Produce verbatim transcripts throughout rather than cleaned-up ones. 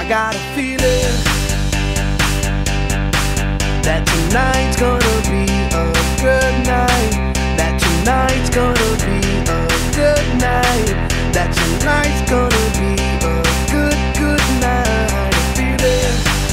got a feeling that tonight's gonna be a good night. That tonight's gonna be a good night. That tonight's gonna be a good, good night. A feeling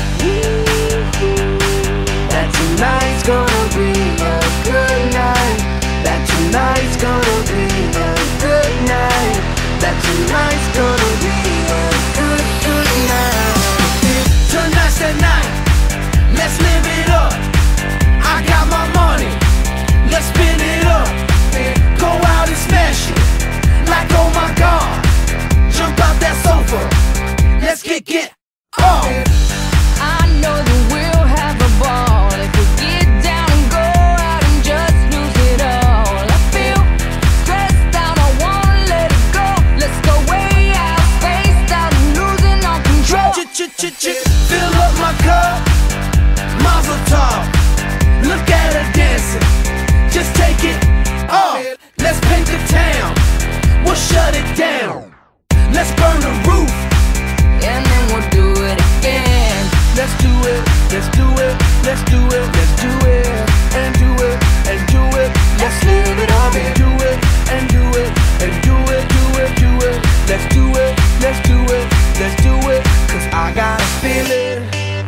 that tonight's gonna be a good night. That tonight's gonna be a good night. That tonight's gonna be a good, good night. Tonight's the night, let's live it up. I got my money, let's spin it up. Go out and smash it, like oh my God. Jump out that sofa, let's kick it off. I know that we'll have a ball if we get down and go out and just lose it all. I feel stressed out, I wanna let it go. Let's go way out, spaced out and losing all control. Ch-ch-ch-ch, fill up my cup, Mozol Tov. Look at her dancing, just take it off. Let's paint the town, we'll shut it down. Let's burn the roof, and then we'll do it again. let's do it, let's do it, let's do it, let's do it, and do it, and do it. Let's live it up and do it, and do it, and do it, do it, do it. Let's do it, let's do it, let's do it. Cause I got a feeling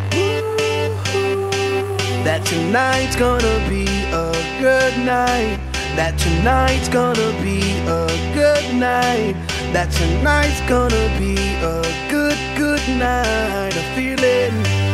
that tonight's gonna be a good night. That tonight's gonna be a good night. That tonight's gonna be a good, good night. A feeling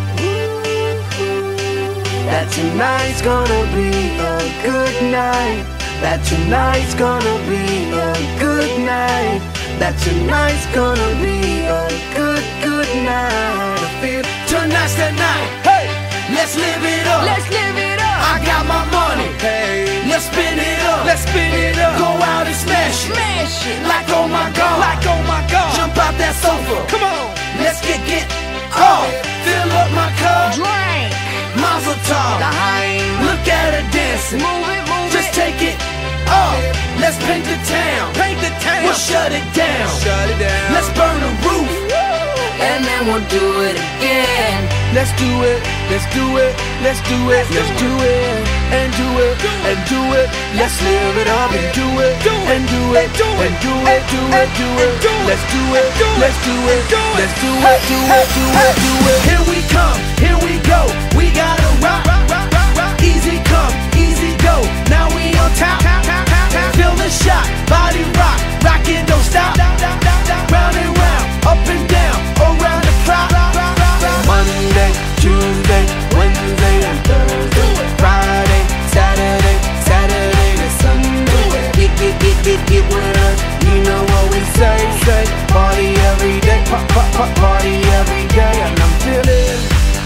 that tonight's gonna be a good night. That tonight's gonna be a good night. That tonight's gonna be a good, good night. I feel tonight's the night. Hey, let's live it up. Let's live it up. I got my money. Hey, let's spin it up. Let's spin it up. Go out and smash it. Smash it. Like oh my God. Like oh my God. Jump out that sofa. Come on. Let's get it off. Fill up my cup. Drink. Mozol Tov. The high. Look at her dancing. Move it, move Just it. take it off. Let's paint the town. Paint the town. We'll shut it down. Shut it down. Let's burn the roof. and then we'll do it again. Let's do it, let's do it, let's do it, let's do it, and do it, and do it. Let's live it up and do it, and do it, and do it, do it, do it. Let's do it, let's do it, let's do it, do it, do it, do it. Here we come, here we go. We gotta rock, easy come, easy go. Now we on top, feel the shot, body rock, rockin', don't stop. Round and round, up and down, around the clock. Monday, Tuesday, Wednesday, and Thursday, Friday, Saturday, Saturday to Sunday. Get, get, get, get, get with us. You know what we say, say. Party every day, pop, pop, pop, party every day. And I'm feeling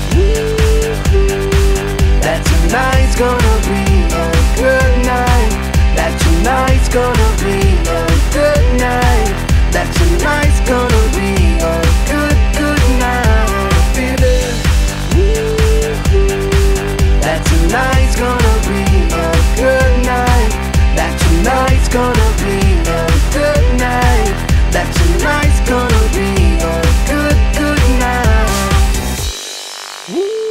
that tonight's gonna be a good night. That tonight's gonna be a good night. That tonight's gonna be a good, good night. I'm feeling that tonight's gonna be a good night. That tonight's gonna be a good night. That tonight's gonna be a good, good night.